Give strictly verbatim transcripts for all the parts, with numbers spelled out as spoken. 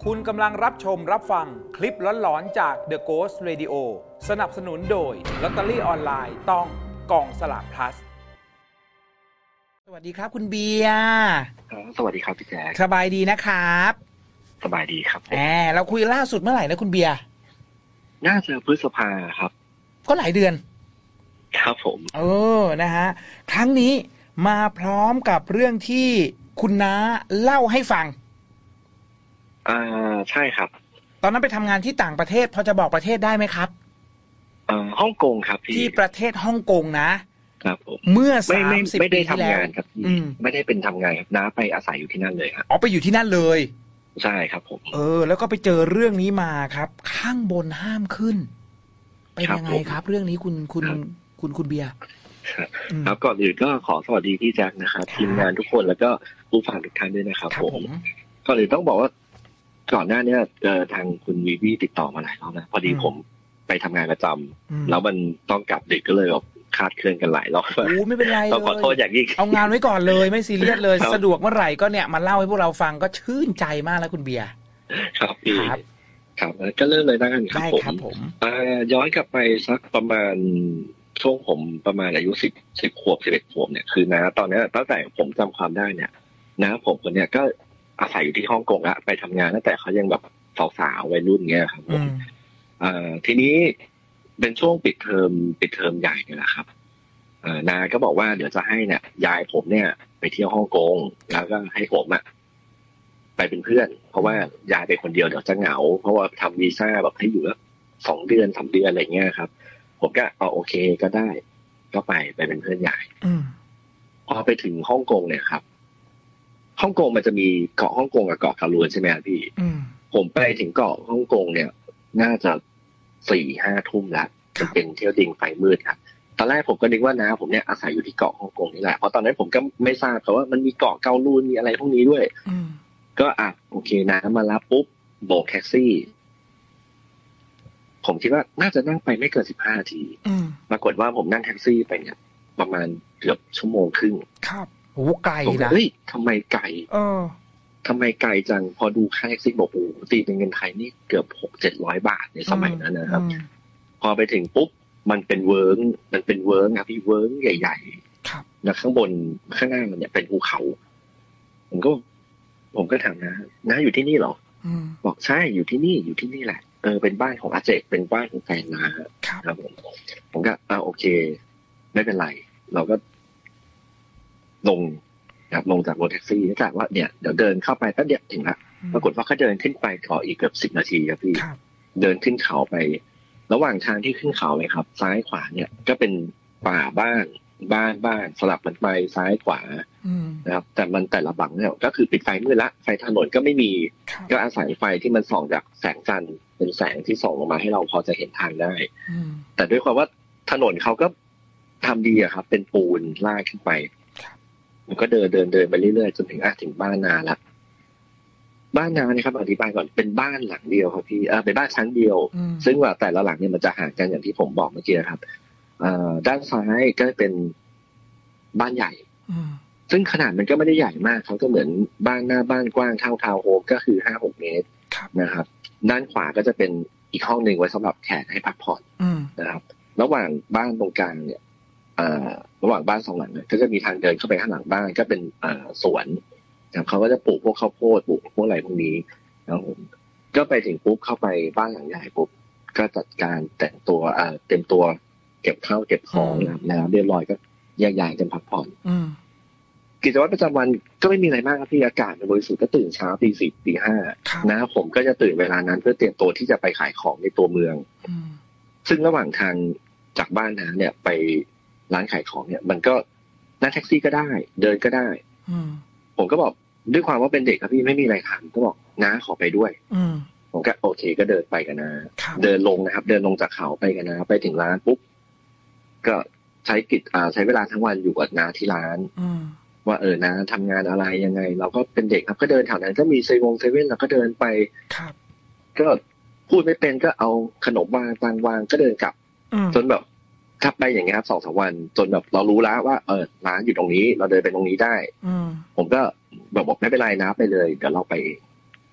คุณกำลังรับชมรับฟังคลิปหลอนๆจาก The Ghost Radio สนับสนุนโดยลอตเตอรี่ออนไลน์ต้องกองสลาก plus สวัสดีครับคุณเบียร์สวัสดีครับพี่แจ๊คสบายดีนะครับสบายดีครับแหมเราคุยล่าสุดเมื่อไหร่นะคุณเบียร์น่าจะพฤษภาครับก็หลายเดือนครับผมเออนะฮะครั้งนี้มาพร้อมกับเรื่องที่คุณน้าเล่าให้ฟังอ่าใช่ครับตอนนั้นไปทำงานที่ต่างประเทศพอจะบอกประเทศได้ไหมครับอ่าฮ่องกงครับพี่ที่ประเทศฮ่องกงนะครับผมเมื่อสามสิบปีที่แล้วไม่ได้ทำงานครับพี่ไม่ได้เป็นทำงานครับน้าไปอาศัยอยู่ที่นั่นเลยครับอ๋อไปอยู่ที่นั่นเลยใช่ครับผมเออแล้วก็ไปเจอเรื่องนี้มาครับข้างบนห้ามขึ้นเป็นยังไงครับเรื่องนี้คุณคุณคุณคุณเบียร์ครับก่อนอื่นก็ขอสวัสดีพี่แจ็คนะครับทีมงานทุกคนแล้วก็ผู้ฟังทุกท่านด้วยนะครับผมก่อนอื่นต้องบอกว่าก่อนหน้านี้เอ่อทางคุณวีวีติดต่อมาหลายรอบนะพอดีผมไปทำงานประจำแล้วมันต้องกลับดึกก็เลยแบบคาดเคลื่อนกันหลายรอบโอ้ไม่เป็นไรเลยต้องขอโทษอย่างยิ่งเอางานไว้ก่อนเลยไม่ซีเรียสเลยสะดวกเมื่อไหร่ก็เนี่ยมาเล่าให้พวกเราฟังก็ชื่นใจมากแล้วคุณเบียร์ครับพี่ครับก็เริ่มเลยได้ครับผมผมย้อนกลับไปสักประมาณช่วงผมประมาณอายุสิบสิบขวบสิบเอ็ดขวบเนี่ยคือนะตอนนี้ตั้งแต่ผมจำความได้เนี่ยนะผมคนเนี้ยก็อาศัยอยู่ที่ฮ่องกงละไปทำงานตั้งแต่เขายังแบบสาวๆวัยรุ่นเงี้ยครับผมทีนี้เป็นช่วงปิดเทอมปิดเทอมใหญ่เนี่ยแหละครับนาก็บอกว่าเดี๋ยวจะให้เนี่ยยายผมเนี่ยไปเที่ยวฮ่องกงแล้วก็ให้ผมอะไปเป็นเพื่อนเพราะว่ายายไปคนเดียวเดี๋ยวจะเหงาเพราะว่าทำวีซ่าแบบให้อยู่แล้วสองเดือนสามเดือนอะไรเงี้ยครับผมก็อ๋อโอเคก็ได้ก็ไปไปเป็นเพื่อนยายพอไปถึงฮ่องกงเนี่ยครับฮ่องกงมันจะมีเกาะฮ่องกงกับเกาะกาลวนใช่ไหมครับพี่ผมไปถึงเกาะฮ่องกงเนี่ยน่าจะสี่ห้าทุ่มแล้วจะเป็นเที่ยวดิ่งไฟมืดครับตอนแรกผมก็นึกว่าน้าผมเนี่ยอาศัยอยู่ที่เกาะฮ่องกงนี่แหละเพราะตอนนั้นผมก็ไม่ทราบเพราะว่ามันมีเกาะเกาลูนมีอะไรพวกนี้ด้วยก็อ่ะโอเคน้ามารับปุ๊บโบกแท็กซี่ผมคิดว่าน่าจะนั่งไปไม่เกินสิบห้านาทีปรากฏว่าผมนั่งแท็กซี่ไปเนี่ยประมาณเกือบชั่วโมงครึ่งครับโอ้ไกลนะเฮ้ยทำไมไกลเออทำไมไกลจังพอดูค่าแท็กซี่บอกโอ้ตีเป็นเงินไทยนี่เกือบหกเจ็ดร้อยบาทในสมัยนั้นนะครับพอไปถึงปุ๊บมันเป็นเวิร์กมันเป็นเวิร์กครับพี่เวิร์กใหญ่ๆแล้วข้างบนข้างหน้ามันเนี่ยเป็นภูเขาผมก็ผมก็ถามนะน้าอยู่ที่นี่เหรอบอกใช่อยู่ที่นี่อยู่ที่นี่แหละเออเป็นบ้านของอาเจกเป็นบ้านของแฟนนะครับผมผมก็อ่าโอเคไม่เป็นไรเราก็ลงครับลงจากรถแท็กซี่แล้วกะว่าเนี่ยเดี๋ยวเดินเข้าไปแป๊บเดียวถึงละปรากฏว่าเขาเดินขึ้นไปขออีกเกือบสิบนาทีครับพี่เดินขึ้นเขาไประหว่างทางที่ขึ้นเขาเลยครับซ้ายขวาเนี่ยก็เป็นป่าบ้านบ้านบ้านสลับมันไปซ้ายขวานะครับแต่มันแต่ละบังเนี่ยก็คือปิดไฟมืดละไฟถนนก็ไม่มีก็อาศัยไฟที่มันส่องจากแสงจันทร์เป็นแสงที่ส่องลงมาให้เราพอจะเห็นทางได้แต่ด้วยความว่าถนนเขาก็ทำดีอะครับเป็นปูนลากขึ้นไปมันก็เดินเดินเดินไปเรื่อยๆจนถึงอ่ะถึงบ้านนาละบ้านนาเนี่ยครับอธิบายก่อนเป็นบ้านหลังเดียวครับพี่เออเป็นบ้านชั้นเดียวซึ่งว่าแต่ละหลังเนี่ยมันจะห่างกันอย่างที่ผมบอกเมื่อกี้ครับด้านซ้ายก็เป็นบ้านใหญ่ซึ่งขนาดมันก็ไม่ได้ใหญ่มากเขาก็เหมือนบ้านหน้าบ้านกว้างเท่าทาวน์โฮมก็คือห้าหกเมตรนะครับด้านขวาก็จะเป็นอีกห้องหนึ่งไว้สำหรับแขกให้พักผ่อนนะครับระหว่างบ้านตรงกลางเนี่ยระหว่างบ้านสองหลังเนี่ยก็จะมีทางเดินเข้าไปข้างหลังบ้านก็เป็นสวนนะครับเขาก็จะปลูกพวกข้าวโพดปลูกพวกอะไรพวกนี้นะครับผมก็ไปถึงปุ๊บเข้าไปบ้านหลังใหญ่ปุ๊บก็จัดการแต่งตัวเต็มตัวเก็บข้าวเก็บของนะครับเรียบร้อยก็แยกย้ายกันพักผ่อนกิจวัตรประจำวันก็ไม่มีอะไรมากครับพี่อากาศบริสุทธิ์ก็ตื่นเช้าตีสี่ตีห้านะผมก็จะตื่นเวลานั้นเพื่อเตรียมตัวที่จะไปขายของในตัวเมืองซึ่งระหว่างทางจากบ้านนะเนี่ยไปร้านขายของเนี่ยมันก็นั่งแท็กซี่ก็ได้เดินก็ได้ผมก็บอกด้วยความว่าเป็นเด็กครับพี่ไม่มีอะไรทำก็บอกน้าขอไปด้วยผมก็โอเคก็เดินไปกันนะเดินลงนะครับเดินลงจากเขาไปกันนะไปถึงร้านปุ๊บก็ใช้กิจอ่าใช้เวลาทั้งวันอยู่กับน้าที่ร้านว่าเออน้าทำงานอะไรยังไงเราก็เป็นเด็กครับก็เดินแถวนั้นก็มีเซเว่นเซเว่นเราก็เดินไปก็พูดไม่เป็นก็เอาขนมวางตังวางก็เดินกลับจนแบบถ้าไปอย่างเงี้ยครับสองสามวันจนแบบเรารู้แล้วว่าเออร้านอยู่ตรงนี้เราเดินไปตรงนี้ได้ผมก็บอกบอกไม่เป็นไรนะไปเลยเดี๋ยวเราไปเอง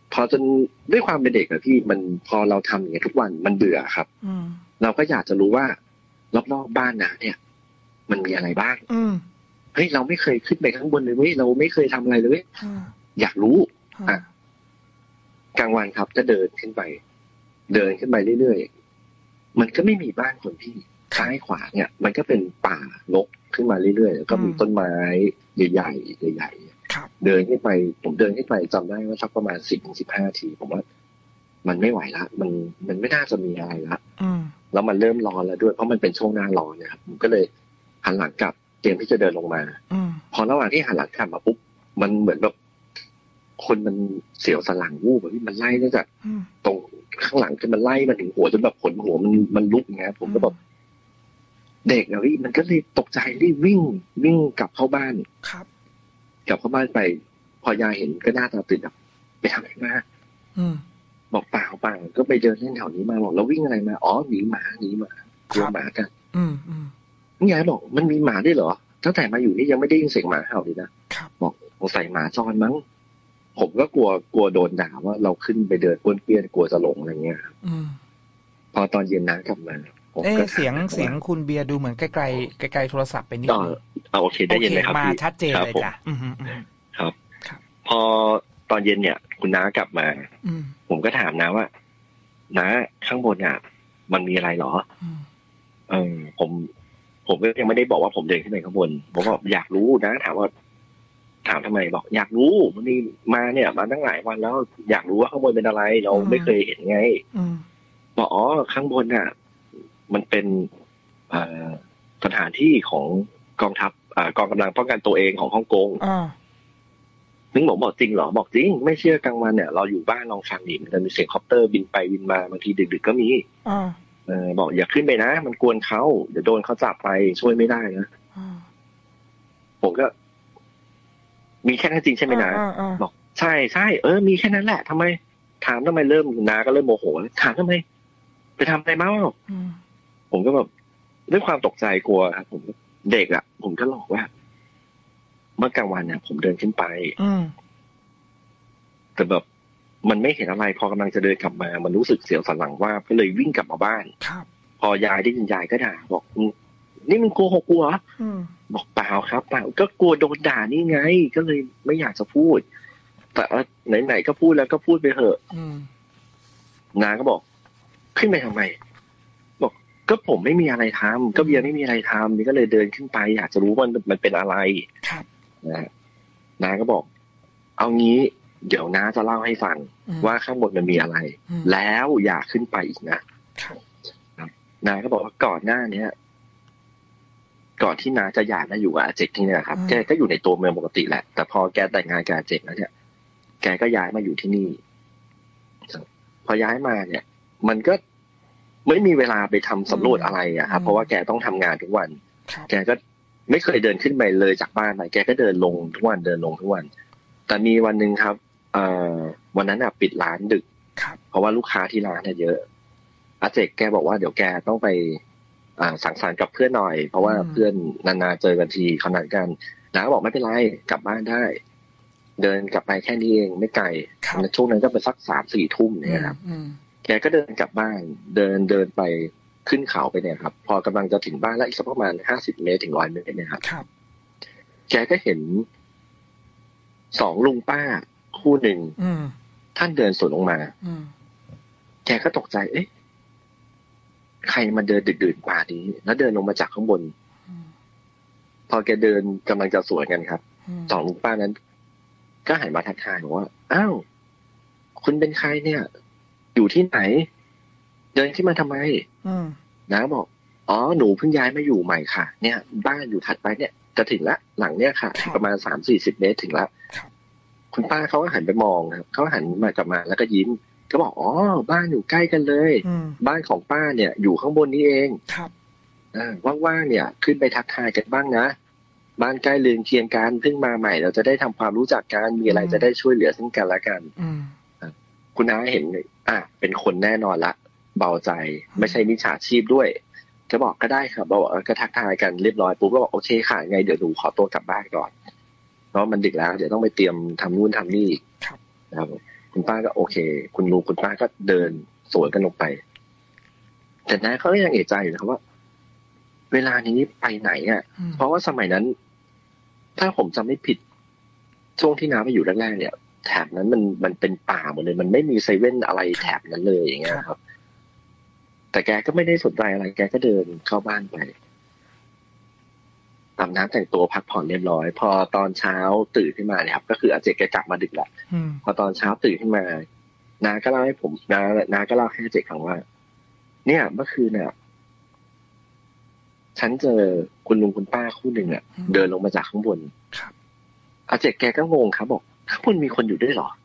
พอจนด้วยความเป็นเด็กอะพี่มันพอเราทำอย่างเงี้ยทุกวันมันเบื่อครับเราก็อยากจะรู้ว่ารอบๆบ้านนะเนี่ยมันมีอะไรบ้างเฮ้ยเราไม่เคยขึ้นไปข้างบนเลยเว้ยเราไม่เคยทำอะไรเลยเว้ยอยากรู้อ่ะกลางวันครับจะเดินขึ้นไปเดินขึ้นไปเรื่อยๆมันก็ไม่มีบ้านคนพี่ซ้ายขวาเนี่ยมันก็เป็นป่ารกขึ้นมาเรื่อยๆแล้วก็มีต้นไม้ใหญ่ๆใหญ่ๆเดินขึ้นไปผมเดินขึ้นไปจำได้ว่าสักประมาณสิบถึงสิบห้านาทีผมว่ามันไม่ไหวละมันมันไม่น่าจะมีอะไรละแล้วมันเริ่มร้อนแล้วด้วยเพราะมันเป็นช่วงหน้าร้อนนะครับผมก็เลยหันหลังกลับเตรียมที่จะเดินลงมาพอระหว่างที่หันหลังกลับมาปุ๊บมันเหมือนแบบคนมันเสียวสลังวูบแบบที่มันไล่ตั้งแต่ตรงข้างหลังจนมันไล่มาถึงหัวจนแบบขนหัวมันมันลุกอย่างเงี้ยผมก็แบบเด็กอะพี่มันก็เลยตกใจรีบวิ่งวิ่งกลับเข้าบ้านครับกลับเข้าบ้านไปพอยายเห็นก็หน้าตาตื่นแบบไปทำอะไรมาบอกเปล่าเปล่าก็ไปเดินเล่นแถวนี้มาบอกแล้ววิ่งอะไรมาอ๋อหนีหมาหนีหมากลัวหมากันอืมอืมยายบอกมันมีหมาด้วยเหรอตั้งแต่มาอยู่นี่ยังไม่ได้ยินเสียงหมาเห่าเลยนะบอกสงสัยหมาจรมั้งผมก็กลัวกลัวโดนด่าว่าเราขึ้นไปเดินป้วนเปี้ยนกลัวจะหลงอะไรเงี้ยพอตอนเย็นน้ากลับมาเอ๊ะเสียงเสียงคุณเบียร์ดูเหมือนใกล้ๆใกล้ๆโทรศัพท์ไปนิดนึงโอเคได้ยินไหมครับมาชัดเจนเลยจ้ะครับพอตอนเย็นเนี่ยคุณน้ากลับมาผมก็ถามนะว่าน้าข้างบนอ่ะมันมีอะไรหรอเออผมผมก็ยังไม่ได้บอกว่าผมเดินขึ้นไปข้างบนผมบอกอยากรู้นะถามว่าถามทำไมบอกอยากรู้วันนี้มาเนี่ยมาตั้งหลายวันแล้วอยากรู้ว่าข้างบนเป็นอะไรเราไม่เคยเห็นไงบอกอ๋อข้างบนอ่ะมันเป็นสถานที่ของกองทัพกองกำลังป้องกันตัวเองของฮ่องกงนึกบอกบอกจริงเหรอบอกจริงไม่เชื่อกลางวันเนี่ยเราอยู่บ้านลองฟังดิมันจะมีเสียงคอปเตอร์บินไปบินมาบางทีดึกๆก็มีเออบอกอย่าขึ้นไปนะมันกวนเขาเดี๋ยวโดนเขาจับไปช่วยไม่ได้นะผมก็มีแค่นั้นจริงใช่ไหมนะบอกใช่ใช่เออมีแค่นั้นแหละทำไมถามทำไมเริ่มนาก็เริ่มโมโหถามทำไมไปทำอะไรมาผมก็แบบด้วยความตกใจกลัวครับผมเด็กอ่ะผมก็หลอกว่าเมื่อกลางวันเนี่ยผมเดินขึ้นไปแต่แบบมันไม่เห็นอะไรพอกำลังจะเดินกลับมามันรู้สึกเสียวสันหลังว่าก็เลยวิ่งกลับมาบ้านพอยายได้ยินยายก็ด่าบอกนี่มึงโกหกกูเหรอบอกเปล่าครับเปล่าก็กลัวโดนด่านี่ไงก็เลยไม่อยากจะพูดแต่ไหนๆก็พูดแล้วก็พูดไปเถอะนาก็บอกขึ้นไปทำไมบอกก็ผมไม่มีอะไรทำก็เบียร์ไม่มีอะไรทำนี่ก็เลยเดินขึ้นไปอยากจะรู้ว่ามันเป็นอะไรครับนะนาก็บอกเอางี้เดี๋ยวน้าจะเล่าให้ฟังว่าข้างบนมันมีอะไรแล้วอย่าขึ้นไปอีกนะนาก็บอกว่าก่อนหน้าเนี้ยก่อนที่น้าจะย้ายมาอยู่กับอาเจกที่นี่ครับแกก็อยู่ในตัวเมืองปกติแหละแต่พอแกแต่งงานกับอาเจกแล้วเนี่ยแกก็ย้ายมาอยู่ที่นี่พอย้ายมาเนี่ยมันก็ไม่มีเวลาไปทำสำรวจอะไรอะครับเพราะว่าแกต้องทำงานทุกวันแกก็ไม่เคยเดินขึ้นไปเลยจากบ้านไปแกก็เดินลงทุกวันเดินลงทุกวันแต่มีวันหนึ่งครับเอ่อวันนั้นอ่ะปิดร้านดึกเพราะว่าลูกค้าที่ร้านเนี่ยเยอะอาเจกแกบอกว่าเดี๋ยวแกต้องไปอ่าสังสรรค์กับเพื่อนหน่อยเพราะว่าเพื่อนนานๆเจอกันทีเขานัดกันน้าก็บอกไม่เป็นไรกลับบ้านได้เดินกลับไปแค่นี้เองไม่ไกลช่วงนั้นก็เป็นสักสามสี่ทุ่มเนี่ยครับแกก็เดินกลับบ้านเดินเดินไปขึ้นเขาไปเนี่ยครับพอกำลังจะถึงบ้านแล้วอีกสักประมาณห้าสิบเมตรถึงร้อยเมตรเนี่ยครับแกก็เห็นสองลุงป้าคู่หนึ่งท่านเดินสวนลงมาแกก็ตกใจเอ๊ะใครมาเดินดึกๆป่านี้แล้วเดินลงมาจากข้างบนพอแกเดินกำลังจะสวนกันครับสองลุงป้านั้นก็หันมาทักทายบอกว่าอ้าวคุณเป็นใครเนี่ยอยู่ที่ไหนเดินขึ้นมาทำไมน้าบอกอ๋อหนูเพิ่งย้ายมาอยู่ใหม่ค่ะเนี่ยบ้านอยู่ถัดไปเนี่ยจะถึงละหลังเนี่ยค่ะประมาณสามสี่สิบเมตรถึงละคุณป้าเขาก็หันไปมองครับเขาหันมากลับมาแล้วก็ยิ้มก็บอกอ๋อบ้านอยู่ใกล้กันเลยบ้านของป้าเนี่ยอยู่ข้างบนนี้เองครับว่างๆเนี่ยขึ้นไปทักทายกันบ้างนะบ้านใกล้เรือนเคียงกันเพิ่งมาใหม่เราจะได้ทำความรู้จักกันมีอะไรจะได้ช่วยเหลือซึ่งกันและกันคุณน้าเห็นอ่ะเป็นคนแน่นอนละเบาใจไม่ใช่มิจฉาชีพด้วยจะบอกก็ได้ครับบอกก็ทักทายกันเรียบร้อยปุ๊บก็บอกโอเคค่ะไงเดี๋ยวหนูขอตัวกลับบ้านก่อนเพราะมันดึกแล้วเดี๋ยวต้องไปเตรียมทำนู่นทำนี่นะครับคุณป้าก็โอเคคุณลุงคุณป้าก็เดินสวนกันลงไปแต่น้าเขาก็ยังเอะใจอยู่นะครับว่าเวลานี้ไปไหนอ่ะเพราะว่าสมัยนั้นถ้าผมจำไม่ผิดช่วงที่น้าไปอยู่แรกๆเนี่ยแถบนั้นมันมันเป็นป่าหมดเลยมันไม่มีเซเว่นอะไรแถบนั้นเลยอย่างเงี้ยครับแต่แกก็ไม่ได้สนใจอะไรแกก็เดินเข้าบ้านไปอาบน้ำแต่งตัวพักผ่อนเรียบร้อยพอตอนเช้าตื่นขึ้นมาเนี่ยครับก็คืออาเจกแกกลับมาดึกแหละพอตอนเช้าตื่นขึ้นมาน้าก็เล่าให้ผมน้าน้าก็เล่าให้อาเจกฟังว่าเนี่ยเมื่อคืนเนี่ยฉันเจอคุณลุงคุณป้าคู่หนึ่งอ่ะเดินลงมาจากข้างบนอาเจกแกก็งงครับบอกข้างบนมีคนอยู่ด้วยเหรอ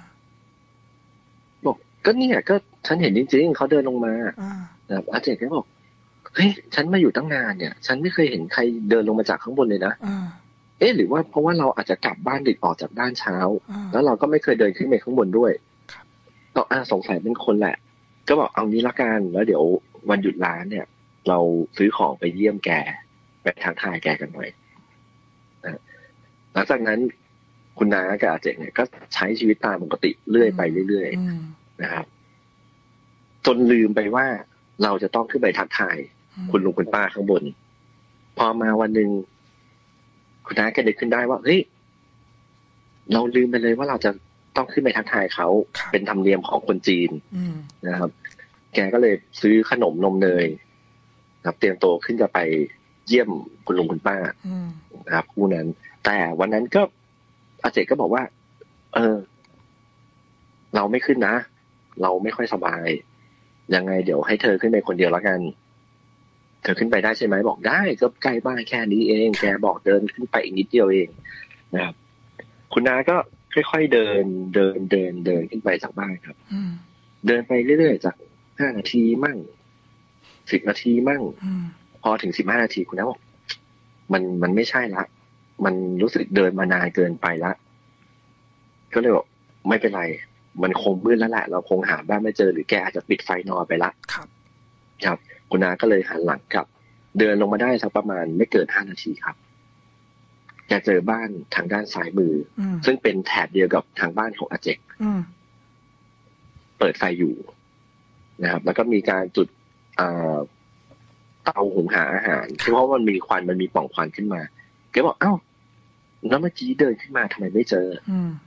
บอกก็เนี่ยก็ฉันเห็นจริงๆเขาเดินลงมานะครับอาเจกก็บอกเฮ้ยฉันมาอยู่ตั้งนานเนี่ยฉันไม่เคยเห็นใครเดินลงมาจากข้างบนเลยนะเอ๊ะหรือว่าเพราะว่าเราอาจจะกลับบ้านดึกออกจากบ้านเช้าแล้วเราก็ไม่เคยเดินขึ้นไปข้างบนด้วยก็อ่าสงสัยเป็นคนแหละก็บอกเอางี้ละกันแล้วเดี๋ยววันหยุดร้านเนี่ยเราซื้อของไปเยี่ยมแกไปทักทายแกกันหน่อยนะหลังจากนั้นคุณน้ากับอาเจกเนี่ยก็ใช้ชีวิตตามปกติเรื่อยไปเรื่อยๆนะครับจนลืมไปว่าเราจะต้องขึ้นไปทักทายคุณลุงคุณป้าข้างบนพอมาวันหนึ่งคุณน้าก็นึกขึ้นได้ว่าเฮ้ยเราลืมไปเลยว่าเราจะต้องขึ้นไปทักทายเขาเป็นธรรมเนียมของคนจีนนะครับแกก็เลยซื้อขนมนมเนยนะครับเตรียมตัวขึ้นจะไปเยี่ยมคุณลุงคุณป้านะครับคู่นั้นแต่วันนั้นก็อาเจกก็บอกว่าเออเราไม่ขึ้นนะเราไม่ค่อยสบายยังไงเดี๋ยวให้เธอขึ้นไปคนเดียวแล้วกันเธอขึ้นไปได้ใช่ไหมบอกได้ก็ใกล้บ้านแค่นี้เองแกบอกเดินขึ้นไปอีกนิดเดียวเองนะครับคุณน้าก็ค่อยๆเดินเดินเดินเดินขึ้นไปจากบ้านครับเดินไปเรื่อยๆจากห้านาทีมั่งสิบนาทีมั่งพอถึงสิบห้านาทีคุณน้าบอกมันมันไม่ใช่ละมันรู้สึกเดินมานานเกินไปละก็เลยบอกไม่เป็นไรมันคงมืดแล้วแหละเราคงหาบ้านไม่เจอหรือแกอาจจะปิดไฟนอนไปละครับครับคุณน้าก็เลยหันหลังกลับเดินลงมาได้สักประมาณไม่เกินห้านาทีครับแกเจอบ้านทางด้านซ้ายมือซึ่งเป็นแถบเดียวกับทางบ้านของอาเจกเปิดไฟอยู่นะครับแล้วก็มีการจุดเตาหุงหาอาหารเพราะว่ามันมีควันมันมีปล่องควันขึ้นมาแกบอกเอ้าแล้วเมื่อกี้เดินขึ้นมาทำไมไม่เจอ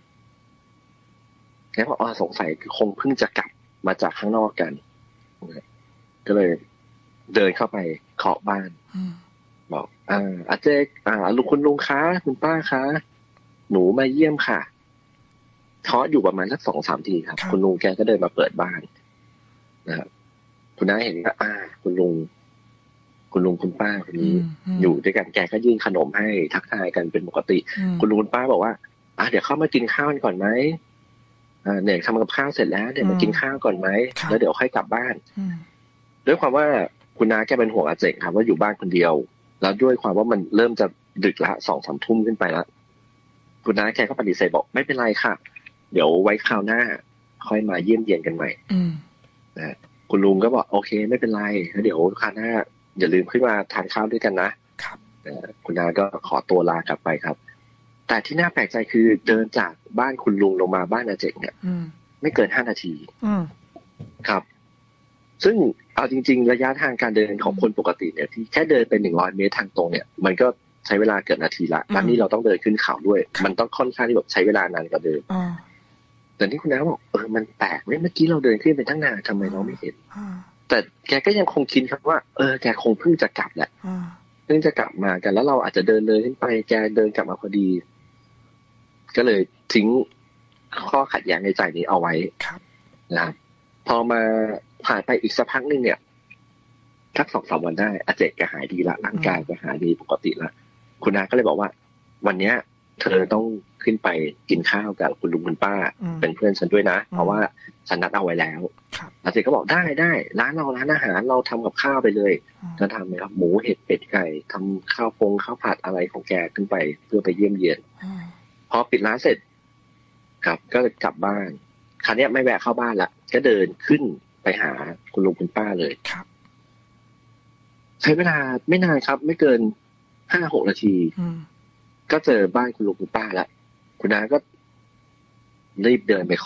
แกบอกอ๋อสงสัยคือคงเพิ่งจะกลับมาจากข้างนอกกันก็เลยเดินเข้าไปเคาะบ้านบอกอ่าอาเจกอ่าลุงคุณลุงคะคุณป้าคะหนูมาเยี่ยมค่ะเคาะอยู่ประมาณสักสองสามทีครับคุณลุงแกก็เดินมาเปิดบ้านนะครับคุณน้าเห็นว่าอ่าคุณลุงคุณลุงคุณป้าคนนี้อยู่ด้วยกันแกก็ยื่นขนมให้ทักทายกันเป็นปกติคุณลุงคุณป้าบอกว่าอ่าเดี๋ยวเข้ามากินข้าวกันก่อนไหมอ่าเนี่ยทำกับข้าวเสร็จแล้วเดี๋ยวมากินข้าวก่อนไหมแล้วเดี๋ยวค่อยกลับบ้านด้วยความว่าคุณน้าแกเป็นห่วงอาเจกครับว่าอยู่บ้านคนเดียวแล้วด้วยความว่ามันเริ่มจะดึกละสองสามทุ่มขึ้นไปแล้วคุณน้าแกก็ปฏิเสธบอกไม่เป็นไรค่ะเดี๋ยวไว้คราวหน้าค่อยมาเยี่ยมเยียนกันใหม่นะคุณลุงก็บอกโอเคไม่เป็นไรแล้วเดี๋ยวคราวหน้าอย่าลืมขึ้นมาทานข้าวด้วยกันนะครับคุณน้าก็ขอตัวลากลับไปครับแต่ที่น่าแปลกใจคือเดินจากบ้านคุณลุงลงมาบ้านอาเจกเนี่ยไม่เกินห้านาทีครับซึ่งเอาจริงๆระยะทางการเดินของคนปกติเนี่ยที่แค่เดินไปหนึ่งร้อยเมตรทางตรงเนี่ยมันก็ใช้เวลาเกือบนาทีละตอนนี้เราต้องเดินขึ้นเขาด้วยมันต้องค่อนข้างที่แบบใช้เวลานานกว่าเดิมแต่ที่คุณน้าบอกเออมันแปลกเมื่อกี้เราเดินขึ้นไปตั้งนานทำไมเราไม่เห็นแต่แกก็ยังคงคิดครับว่าเออแกคงเพิ่งจะกลับแหละเพิ่งจะกลับมากันแล้วเราอาจจะเดินเลยขึ้นไปแกเดินกลับมาพอดีก็เลยทิ้งข้อขัดแย้งในใจนี้เอาไว้นะครับพอมาผ่านไปอีกสักพักนึงเนี่ยสักสองสามวันได้อาเจกก็หายดีละร่างกายก็หายดีปกติละคุณน้าก็เลยบอกว่าวันเนี้ยเธอต้องขึ้นไปกินข้าวกับคุณลุงคุณป้าเป็นเพื่อนฉันด้วยนะเพราะว่าฉันนัดเอาไว้แล้วอาเจกก็บอกได้ได้ร้านเราร้านอาหารเราทำกับข้าวไปเลยจะทำไหมครับหมูเห็ดเป็ดไก่ทำข้าวพงข้าวผัดอะไรของแกขึ้นไปเพื่อไปเยี่ยมเยียนพอปิดร้านเสร็จครับก็กลับบ้านคราวนี้ไม่แวะเข้าบ้านละก็เดินขึ้นไปหาคุณลุงคุณป้าเลยครับใช้เวลาไม่นานครับไม่เกินห้าหกนาทีก็เจอบ้านคุณลุงคุณป้าแล้วคุณน้าก็รีบเดินไปเคาะ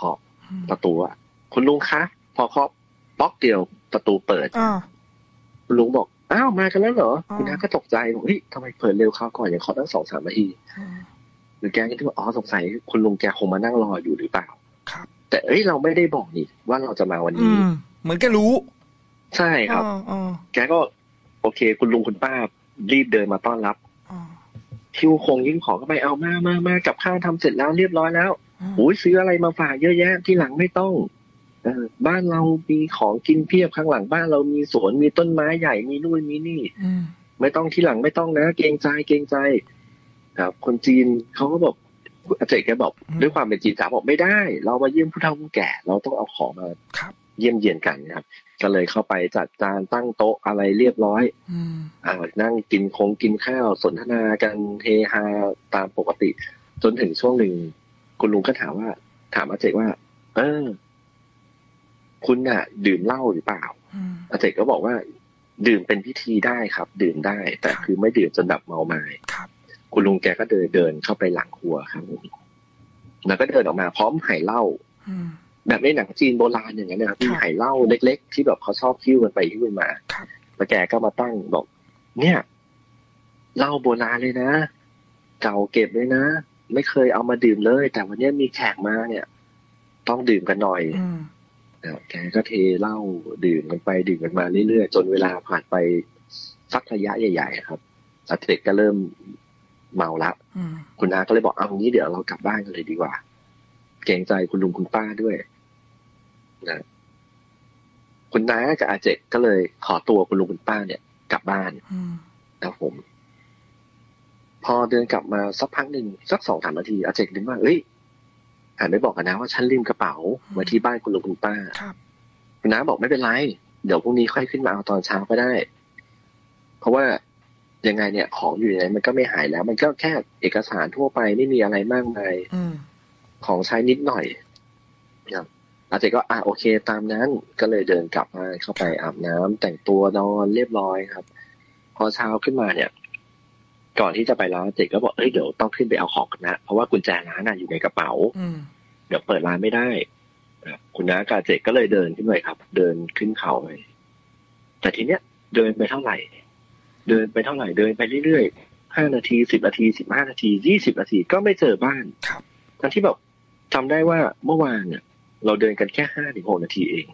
ประตูอ่ะคุณลุงคะพอเคาะป๊อกเดียวประตูเปิดคุณลุงบอกอ้าวมากันแล้วเหรอคุณน้าก็ตกใจบอกเฮ้ยทำไมเปิดเร็วเขาก่อนอย่างเคาะตั้งสองสามนาทีหรือแกก็คิดว่าอ๋อสงสัยคุณลุงแกคงมานั่งรออยู่หรือเปล่าครับแต่เอ้ยเราไม่ได้บอกนี่ว่าเราจะมาวันนี้เหมือนแกรู้ใช่ครับแกก็โอเคคุณลุงคุณป้ารีบเดินมาต้อนรับคิวคงยิ่งของก็ไปเอามามามากับข้าวทำเสร็จแล้วเรียบร้อยแล้วโอ้ยซื้ออะไรมาฝากเยอะแยะที่หลังไม่ต้องเออบ้านเรามีของกินเพียบข้างหลังบ้านเรามีสวนมีต้นไม้ใหญ่มีนู่นมีนี่ไม่ต้องที่หลังไม่ต้องนะเกรงใจเกรงใจครับคนจีนเขาก็บอกอาเจกแกบอกด้วยความเป็นจีนจ๋าบอกไม่ได้เรามาเยี่ยมผู้เฒ่าผู้แก่เราต้องเอาของมาเยี่ยมเยียนกันนะครับก็เลยเข้าไปจัดจานตั้งโต๊ะอะไรเรียบร้อยอ่านั่งกินคงกินข้าวสนทนากันเฮฮาตามปกติจนถึงช่วงหนึ่งคุณลุงก็ถามว่าถามอาเจกว่าเออคุณน่ะดื่มเหล้าหรือเปล่าอาเจกก็บอกว่าดื่มเป็นพิธีได้ครับดื่มได้แต่คือไม่ดื่มจนแบบเมาไม้คุณลุงแกก็เดินเดินเข้าไปหลังครัวครับแล้วก็เดินออกมาพร้อมไหเหล้าแบบในหนังจีนโบราณอย่างนั้นนะครับมีไหเหล้าเล็กๆที่แบบเขาชอบคิ้วกันไปคิ้วกันมาแล้วแกก็มาตั้งบอกเนี่ยเหล้าโบราณเลยนะเก่าเก็บเลยนะไม่เคยเอามาดื่มเลยแต่วันนี้มีแขกมาเนี่ยต้องดื่มกันหน่อยแกก็เทเหล้าดื่มกันไปดื่มกันมาเรื่อยๆจนเวลาผ่านไปสักระยะใหญ่ๆครับอาเจกก็เริ่มเมาละคุณน้าก็เลยบอกเอางี้เดี๋ยวเรากลับบ้านกันเลยดีกว่าเกรงใจคุณลุงคุณป้าด้วยนะคุณน้ากับอาเจกก็เลยขอตัวคุณลุงคุณป้าเนี่ยกลับบ้านนะผมพอเดินกลับมาสักพักหนึ่งสักสองสามนาทีอาเจกนึกว่าเอ้ยหันไปบอกกันนะว่าฉันลืมกระเป๋าไว้ที่บ้านคุณลุงคุณป้าคุณน้าบอกไม่เป็นไรเดี๋ยวพรุ่งนี้ค่อยขึ้นมาเอาตอนเช้าก็ได้เพราะว่ายังไงเนี่ยของอยู่ในนั้นมันก็ไม่หายแล้วมันก็แค่เอกสารทั่วไปไม่มีอะไรมากมายของใช้นิดหน่อยครับอาเจก็อ่ะโอเคตามนั้นก็เลยเดินกลับมาเข้าไปอาบน้ำแต่งตัวนอนเรียบร้อยครับพอเช้าขึ้นมาเนี่ยก่อนที่จะไปร้านอาเจก็บอกเอ้ยเดี๋ยวต้องขึ้นไปเอาของกันนะเพราะว่ากุญแจร้านน่ะอยู่ในกระเป๋าเดี๋ยวเปิดร้านไม่ได้คุณน้ากับอาเจก็เลยเดินขึ้นไปครับเดินขึ้นเขาไปแต่ทีเนี้ยเดินไปเท่าไหร่เดินไปเท่าไหร่เดินไปเรื่อยๆห้านาทีสิบนาทีสิบห้านาทียี่สิบนาทีก็ไม่เจอบ้านทั้งที่แบบจำได้ว่าเมื่อวานเนี่ยเราเดินกันแค่ห้าถึงหกนาทีเอง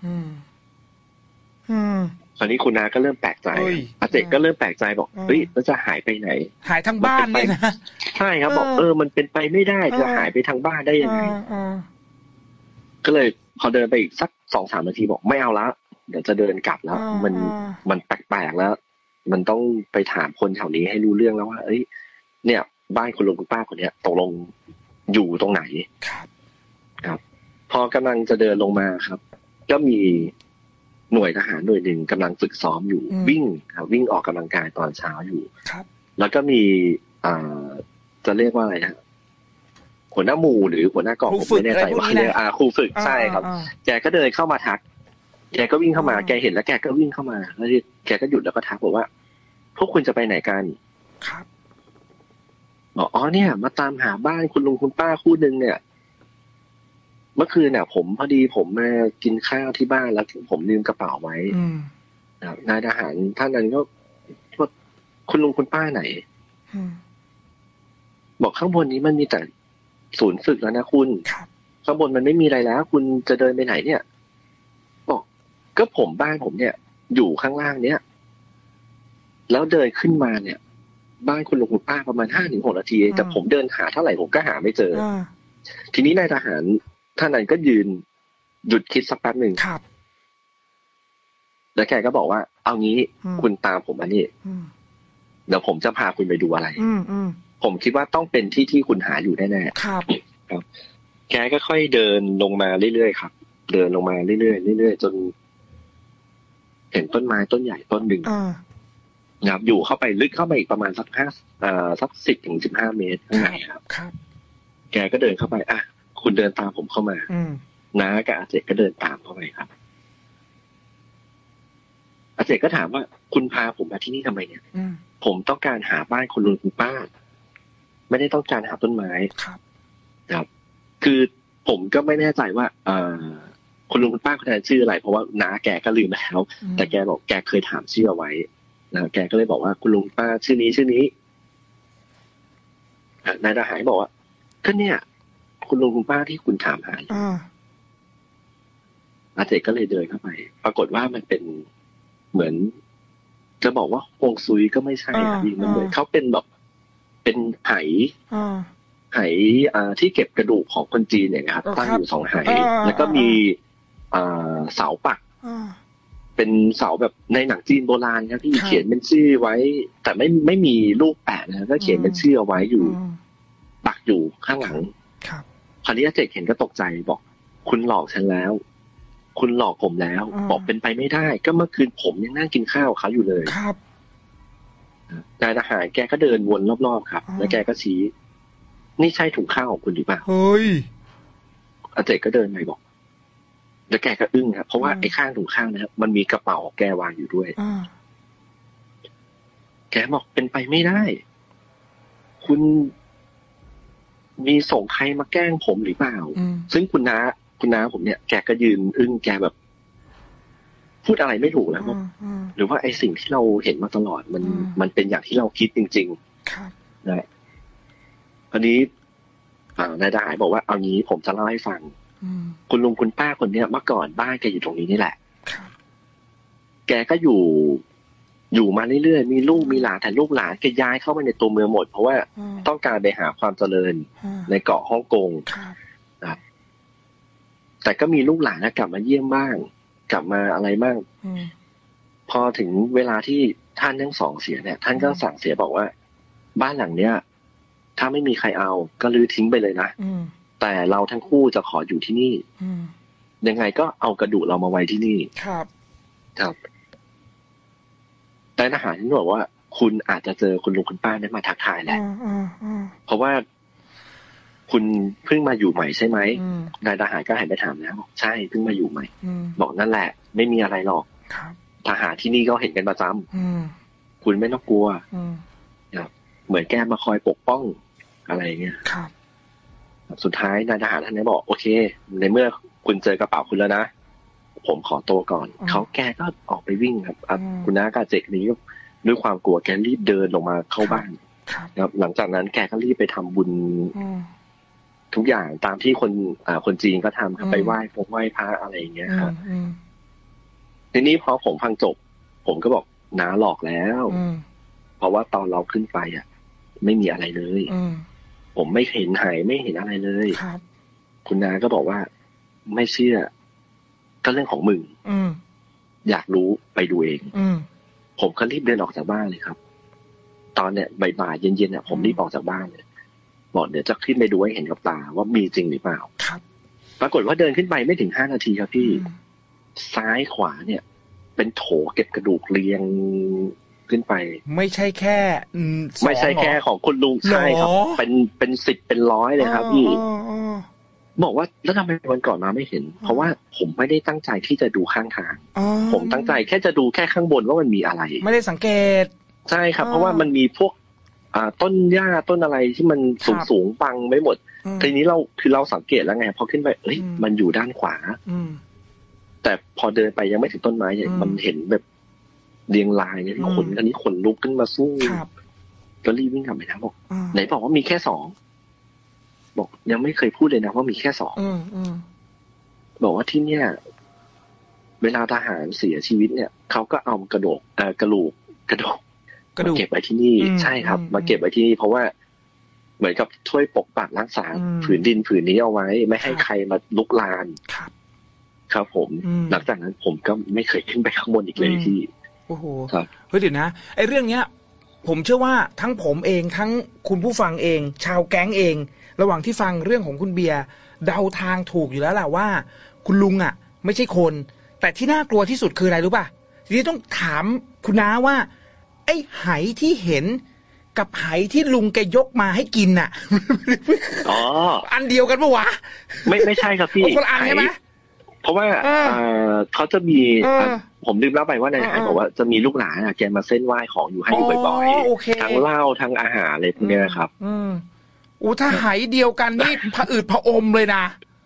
ตอนนี้คุณนาก็เริ่มแปลกใจอาเจกก็เริ่มแปลกใจบอกเฮ้ยแล้วจะหายไปไหนหายทั้งบ้านเลยนะใช่ครับบอกเออมันเป็นไปไม่ได้จะหายไปทั้งบ้านได้ยังไงก็เลยพอเดินไปอีกสักสองสามนาทีบอกไม่เอาละเดี๋ยวจะเดินกลับแล้วมันมันแปลกๆแล้วมันต้องไปถามคนแถวนี้ให้รู้เรื่องแล้วว่าเอ้ยเนี่ยบ้านคุณลุงคุณป้าคนเนี้ยตกลงอยู่ตรงไหนครับครับพอกำลังจะเดินลงมาครับก็มีหน่วยทหารหน่วยหนึ่งกำลังฝึกซ้อมอยู่วิ่งครับวิ่งออกกำลังกายตอนเช้าอยู่ครับแล้วก็มีอ่าจะเรียกว่าอะไรนะหัวหน้าหมู่หรือหัวหน้ากองผมไม่แน่ใจว่าเรียกอ่าครูฝึกใช่ครับแกก็เดินเข้ามาทักแกก็วิ่งเข้ามาแกเห็นแล้วแกก็วิ่งเข้ามาแล้วแกก็หยุดแล้วก็ทักบอกว่าพวกคุณจะไปไหนกันครับบอกอ๋อเนี่ยมาตามหาบ้านคุณลุงคุณป้าคู่นึงเนี่ยเมื่อคืนเนี่ยผมพอดีผมมากินข้าวที่บ้านแล้วผมลืมกระเป๋าไว้นายทหารท่านนั้นก็ว่าคุณลุงคุณป้าไหนบอกข้างบนนี้มันมีแต่ศูนย์ฝึกแล้วนะคุณข้างบนมันไม่มีอะไรแล้วคุณจะเดินไปไหนเนี่ยบอกก็ผมบ้านผมเนี่ยอยู่ข้างล่างเนี้ยแล้วเดินขึ้นมาเนี่ยบ้านคุณลุงคุณป้าประมาณห้าถึงหกนาทีแต่ผมเดินหาเท่าไหร่ผมก็หาไม่เจอทีนี้นายทหารท่านนั้นก็ยืนหยุดคิดสักแป๊บหนึ่งครับแล้วแกก็บอกว่าเอางี้คุณตามผมมานี่เดี๋ยวผมจะพาคุณไปดูอะไรผมคิดว่าต้องเป็นที่ที่คุณหาอยู่แน่ๆครับครับแกก็ค่อยเดินลงมาเรื่อยๆครับเดินลงมาเรื่อยๆเรื่อยๆจนเห็นต้นไม้ต้นใหญ่ต้นหนึ่งนะครับอยู่เข้าไปลึกเข้าไปอีกประมาณสักห้าอ่าสักสิบถึงสิบห้าเมตรข้างในครับครับแกก็เดินเข้าไปอ่ะคุณเดินตามผมเข้ามาน้ากับอาเจกก็เดินตามเข้าไปครับอาเจกก็ถามว่าคุณพาผมมาที่นี่ทำไมเนี่ยผมต้องการหาบ้านคุณลุงคุณป้าไม่ได้ต้องการหาต้นไม้ครับครับคือผมก็ไม่แน่ใจว่าเอ่อคุณลุงคุณป้าคนนั้นชื่ออะไรเพราะว่าน้าแกก็ลืมแล้วแต่แกบอกแกเคยถามชื่อเอาไว้นะแกก็เลยบอกว่าคุณลุงป้าชื่อนี้ชื่อนี้นายทหารบอกว่าก็เนี่ยคุณลุงคุณป้าที่คุณถามหาอาเจกก็เลยเดินเข้าไปปรากฏว่ามันเป็นเหมือนจะบอกว่าฮวงซุยก็ไม่ใช่ครับพี่มันเหมือนเขาเป็นแบบเป็นไหไหอ่าที่เก็บกระดูกของคนจีนเนี่ยครับตั้งอยู่สองไหแล้วก็มีอ่าเสาปักเป็นเสาแบบในหนังจีนโบราณครับที่เขียนเป็นชื่อไว้แต่ไม่ไม่มีรูปแปะนะก็เขียนเป็นชื่อเอาไว้อยู่ปักอยู่ข้างหลังคราวนี้อาเจกเห็นก็ตกใจบอกคุณหลอกฉันแล้วคุณหลอกผมแล้วบอกเป็นไปไม่ได้ก็เมื่อคืนผมยังนั่งกินข้าวเขาอยู่เลยครับนายทหารแกก็เดินวนรอบๆครับแล้วแกก็ชี้นี่ใช่ถุงข้าวของคุณหรือเปล่าเฮ้ยอาเจกก็เดินไปบอกแล้วแกก็อึ้งครับเพราะว่าไอ้ข้างถุงข้าวนะครับมันมีกระเป๋าแกวางอยู่ด้วยแกบอกเป็นไปไม่ได้คุณมีส่งใครมาแกล้งผมหรือเปล่าซึ่งคุณน้าคุณน้าผมเนี่ยแกก็ยืนอึ้งแกแบบพูดอะไรไม่ถูกแล้วหรือว่าไอ้สิ่งที่เราเห็นมาตลอดมันมันเป็นอย่างที่เราคิดจริงๆนะอันนี้นายทหารบอกว่าเอางี้ผมจะเล่าให้ฟังคุณลุงคุณป้าคนเนี้ยเมื่อก่อนบ้านแกอยู่ตรงนี้นี่แหละแกก็อยู่อยู่มาเรื่อยๆมีลูกมีหลานแต่ลูกหลานแกย้ายเข้ามาในตัวเมืองหมดเพราะว่าต้องการไปหาความเจริญในเกาะฮ่องกงนะแต่ก็มีลูกหลานกลับมาเยี่ยมบ้างกลับมาอะไรบ้างพอถึงเวลาที่ท่านทั้งสองเสียเนี่ยท่านก็สั่งเสียบอกว่าบ้านหลังเนี้ยถ้าไม่มีใครเอาก็ลื้อทิ้งไปเลยนะแต่เราทั้งคู่จะขออยู่ที่นี่ยังไงก็เอากระดูกเรามาไว้ที่นี่ครับครับแต่ทหารที่บอกว่าคุณอาจจะเจอคุณลุงคุณป้าได้มาทักทายแหละเพราะว่าคุณเพิ่งมาอยู่ใหม่ใช่ไหมนายทหารก็หันไปถามแล้วบอกใช่เพิ่งมาอยู่ใหม่บอกนั่นแหละไม่มีอะไรหรอกทหารที่นี่ก็เห็นกันประจำคุณไม่ต้องกลัวเหมือนแกมาคอยปกป้องอะไรเงี้ยสุดท้ายนายทหารท่านนี้บอกโอเคในเมื่อคุณเจอกระเป๋าคุณแล้วนะผมขอตัวก่อนเขาแกก็ออกไปวิ่งครับคุณน้ากาเจกนี้ด้วยความกลัวแกรีบเดินลงมาเข้าบ้านครับหลังจากนั้นแกก็รีบไปทำบุญทุกอย่างตามที่คนอ่าคนจีนก็ทำครับไปไหว้พระไหว้พระอะไรอย่างเงี้ยครับทีนี้พอผมฟังจบผมก็บอกน้าหลอกแล้วเพราะว่าตอนเราขึ้นไปอ่ะไม่มีอะไรเลยผมไม่เห็นหายไม่เห็นอะไรเลยคุณน้าก็บอกว่าไม่เชื่อก็เรื่องของมึงอยากรู้ไปดูเองผมก็รีบเดินออกจากบ้านเลยครับตอนเนี้ยบ่ายๆเย็นๆเนี่ยผมรีบออกจากบ้านเลยบอกเดี๋ยวจะขึ้นไปดูให้เห็นกับตาว่ามีจริงหรือเปล่าครับปรากฏว่าเดินขึ้นไปไม่ถึงห้านาทีครับพี่ซ้ายขวาเนี่ยเป็นโถเก็บกระดูกเรียงขึ้นไปไม่ใช่แค่ไม่ใช่แค่ของคุณลุงใช่ครับเป็นเป็นสิบเป็นร้อยเลยครับพี่บอกว่าแล้วทำไมวันก่อนมาไม่เห็นเพราะว่าผมไม่ได้ตั้งใจที่จะดูข้างทางผมตั้งใจแค่จะดูแค่ข้างบนว่ามันมีอะไรไม่ได้สังเกตใช่ครับเพราะว่ามันมีพวกอ่าต้นหญ้าต้นอะไรที่มันสูงสูงบังไม่หมดทีนี้เราคือเราสังเกตแล้วไงพอขึ้นไปเอ้ยมันอยู่ด้านขวาแต่พอเดินไปยังไม่ถึงต้นไม้เนี่ยมันเห็นแบบเรียงรายเนี่ยขนอันนี้ขนลุกขึ้นมาสู้ก็รีบวิ่งกลับไปนะบอกไหนบอกว่ามีแค่สองบอกยังไม่เคยพูดเลยนะว่ามีแค่สองบอกว่าที่เนี่ยเวลาทหารเสียชีวิตเนี่ยเขาก็เอากระดูกเอ่อกระดูกกระดูกมาเก็บไว้ที่นี่ใช่ครับมาเก็บไว้ที่นี่เพราะว่าเหมือนกับช่วยปกปักรักษาผืนดินผืนนี้เอาไว้ไม่ให้ใครมาลุกลานครับครับผมหลังจากนั้นผมก็ไม่เคยขึ้นไปข้างบนอีกเลยที่โอ้โหเฮ้ยเดี๋ยวนะไอ้เรื่องเนี้ยผมเชื่อว่าทั้งผมเองทั้งคุณผู้ฟังเองชาวแก๊งเองระหว่างที่ฟังเรื่องของคุณเบียร์เดาทางถูกอยู่แล้วแหละว่าคุณลุงอ่ะไม่ใช่คนแต่ที่น่ากลัวที่สุดคืออะไรรู้ป่ะทีนี้ต้องถามคุณน้าว่าไอ้ไหที่เห็นกับไหที่ลุงแกยกมาให้กินน่ะอ๋ออันเดียวกันปะวะไม่ไม่ใช่ครับพี่คนละอันใช่ไหมเพราะว่าเขาจะมีผมลืมเล่าไปว่านายไหบอกว่าจะมีลูกหลานอ่ะแกมาเส้นไหว้ของอยู่ให้อยู่บ่อยๆทั้งเหล้าทั้งอาหารอะไรพวกนี้นะครับอู้ถ้าไหเดียวกันนี่ผะอืดผะอมเลยนะ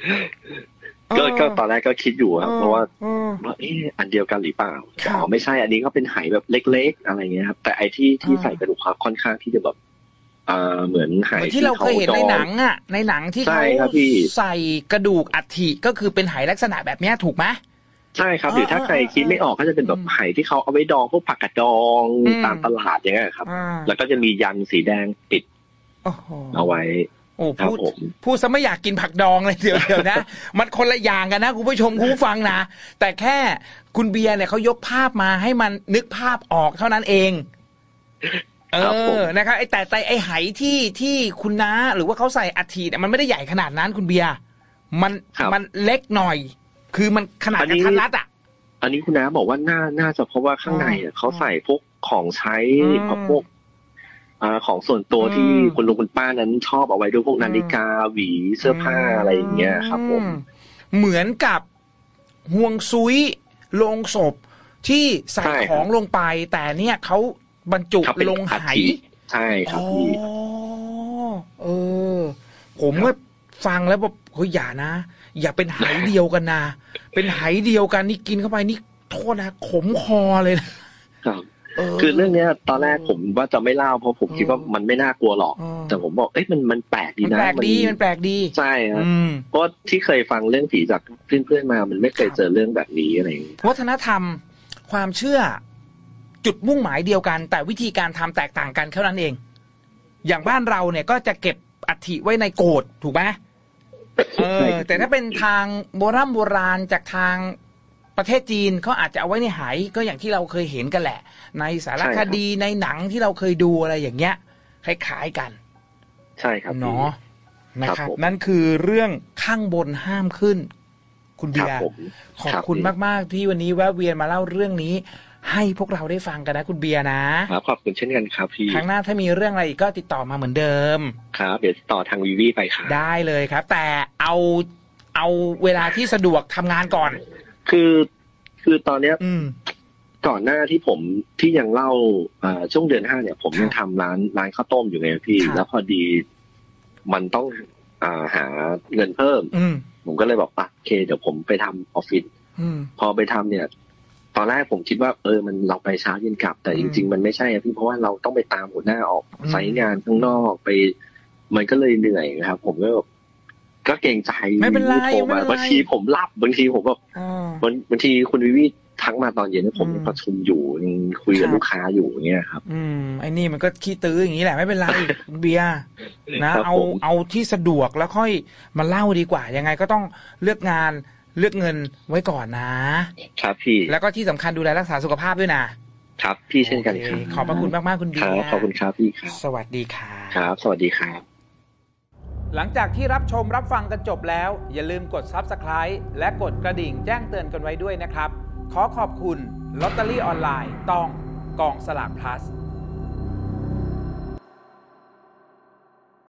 ก็ก็ตอนแรกก็คิดอยู่ครับเพราะว่าว่าเอออันเดียวกันหรือเปล่าอ๋อไม่ใช่อันนี้ก็เป็นไหแบบเล็กๆอะไรเงี้ยครับแต่ไอ้ที่ที่ใส่กระดูกครับค่อนข้างที่จะแบบอ่าเหมือนไหที่เราเคยเห็นในหนังอ่ะในหนังที่เขาใส่กระดูกอัฐิก็คือเป็นไหลักษณะแบบนี้ถูกไหมใช่ครับหรือถ้าใครคิดไม่ออกก็จะเป็นแบบไหที่เขาเอาไว้ดองพวกผักกาดดองตามตลาดอย่างเงี้ยครับแล้วก็จะมียันสีแดงปิดเอาไว้โอ้พูดพูดซะไม่อยากกินผักดองเลยเดี๋ยวเดี๋ยวนะมันคนละอย่างกันนะคุณผู้ชมคุณผู้ฟังนะแต่แค่คุณเบียร์เนี่ยเขายกภาพมาให้มันนึกภาพออกเท่านั้นเองเออนะครับไอ้แต่แต่ไอ้ไหที่ที่คุณน้าหรือว่าเขาใส่อัฐิเนี่ยมันไม่ได้ใหญ่ขนาดนั้นคุณเบียร์มันมันเล็กหน่อยคือมันขนาดกระทัดรัดอ่ะอันนี้คุณน้าบอกว่าน่าน่าจะเพราะว่าข้างในอ่ะเขาใส่พวกของใช้พวกของส่วนตัวที่คุณลุงคุณป้านั้นชอบเอาไว้ด้วยพวกนาฬิกาหวีเสื้อผ้าอะไรอย่างเงี้ยครับผมเหมือนกับห่วงซุยโลงศพที่ใส่ของลงไปแต่เนี่ยเขาบรรจุลงไหใช่ครับพี่อ๋อเออผมก็ฟังแล้วแบบเฮ้ยอย่านะอย่าเป็นไหเดียวกันนะเป็นไหเดียวกันนี่กินเข้าไปนี่โทษนะขมคอเลยนะครับคือเรื่องเนี้ยตอนแรกผมว่าจะไม่เล่าเพราะผมคิดว่ามันไม่น่ากลัวหรอกแต่ผมบอกเอ้ยมันมันแปลกดีนะมันแปลกดีมันแปลกดีใช่ครับเพราะที่เคยฟังเรื่องผีจากเพื่อนๆมามันไม่เคยเจอเรื่องแบบนี้อะไรอย่างเงี้ยวัฒนธรรมความเชื่อจุดมุ่งหมายเดียวกันแต่วิธีการทำแตกต่างกันเท่านั้นเองอย่างบ้านเราเนี่ยก็จะเก็บอัฐิไว้ในโกฐถูกไหมเออแต่ถ้าเป็นทางโบราณโบราณจากทางประเทศจีนเขาอาจจะเอาไว้ในไหก็อย่างที่เราเคยเห็นกันแหละในสารคดีในหนังที่เราเคยดูอะไรอย่างเงี้ยคล้ายๆกันใช่ครับเนาะนะครับนั่นคือเรื่องข้างบนห้ามขึ้นคุณเบียร์ขอบคุณมากๆที่วันนี้แวะเวียนมาเล่าเรื่องนี้ให้พวกเราได้ฟังกันนะคุณเบียร์นะครับขอบคุณเช่นกันครับพี่ครั้งหน้าถ้ามีเรื่องอะไรอีกก็ติดต่อมาเหมือนเดิมครับเดี๋ยวต่อทางวีวีไปครับได้เลยครับแต่เอาเอาเวลาที่สะดวกทำงานก่อนคือคือตอนเนี้ยก่อนหน้าที่ผมที่ยังเล่าช่วงเดือนห้าเนี่ยผมยังทำร้านร้านข้าวต้มอยู่ไงพี่แล้วพอดีมันต้องหาเงินเพิ่มผมก็เลยบอกอ่ะโอเคเดี๋ยวผมไปทำออฟฟิศพอไปทำเนี่ยตอนแรกผมคิดว่าเออมันเราไปเช้าเย็นกลับแต่จริงๆมันไม่ใช่พี่เพราะว่าเราต้องไปตามหัวหน้าออกไซต์งานข้างนอกไปมันก็เลยเหนื่อยครับผมก็ก็เกรงใจไม่เป็นไรโทรมาบางทีผมหลับบางทีผมแบบบางทีคุณวิวิทักมาตอนเย็นผมประชุมอยู่คุยกับลูกค้าอยู่เงี้ยครับอืมไอ้นี่มันก็ขี้ตื้ออย่างนี้แหละไม่เป็นไรเบียร์นะเอาเอาที่สะดวกแล้วค่อยมาเล่าดีกว่ายังไงก็ต้องเลือกงานเลือกเงินไว้ก่อนนะครับพี่แล้วก็ที่สำคัญดูแลรักษาสุขภาพด้วยนะครับพี่เช่นกันครับขอบพระคุณมากๆคุณเบียร์ขอบคุณครับพี่ครับสวัสดีครับครับสวัสดีครับหลังจากที่รับชมรับฟังกันจบแล้วอย่าลืมกด ซับสไครบ์ และกดกระดิ่งแจ้งเตือนกันไว้ด้วยนะครับขอขอบคุณลอตเตอรี่ออนไลน์ต้องกองสลาก plus